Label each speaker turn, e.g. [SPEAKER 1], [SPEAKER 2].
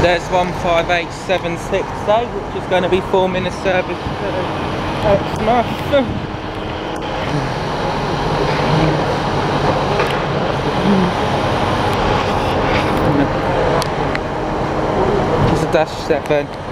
[SPEAKER 1] There's 158.768, which is going to be forming a service to Exmouth. It's a -7.